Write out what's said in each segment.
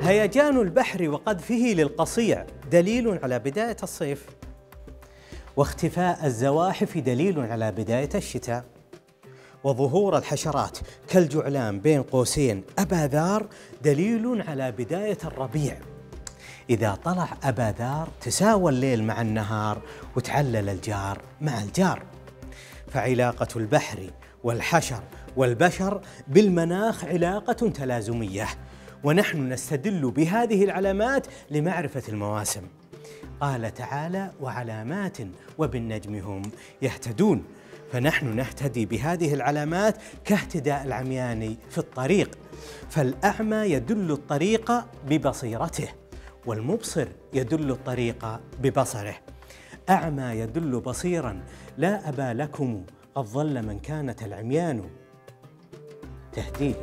هيجان البحر وقذفه للقصيع دليل على بداية الصيف، واختفاء الزواحف دليل على بداية الشتاء، وظهور الحشرات كالجعلان بين قوسين أباذار دليل على بداية الربيع. إذا طلع أباذار تساوى الليل مع النهار وتعلل الجار مع الجار. فعلاقة البحر والحشر والبشر بالمناخ علاقة تلازمية، ونحن نستدل بهذه العلامات لمعرفة المواسم. قال تعالى: وعلامات وبالنجم هم يهتدون. فنحن نهتدي بهذه العلامات كاهتداء العميان في الطريق، فالأعمى يدل الطريق ببصيرته، والمبصر يدل الطريق ببصره. أعمى يدل بصيرا، لا أبا لكم قد ضل من كانت العميان تهديه.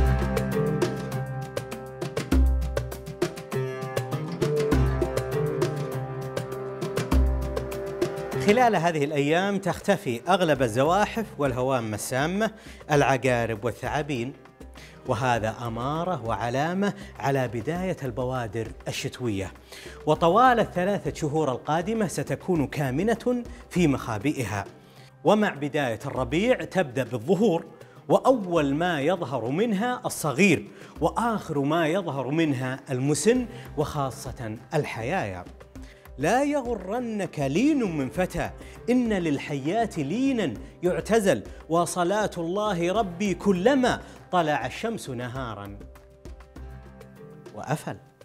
خلال هذه الأيام تختفي أغلب الزواحف والهوام السامة، العقارب والثعابين، وهذا أمارة وعلامة على بداية البوادر الشتوية. وطوال ال3 شهور القادمة ستكون كامنة في مخابئها، ومع بداية الربيع تبدأ بالظهور، وأول ما يظهر منها الصغير، وآخر ما يظهر منها المسن، وخاصة الحيايا. لا يغرنك لين من فتى، إن للحيات لينا يعتزل، وصلاة الله ربي كلما طلع الشمس نهارا وأفل.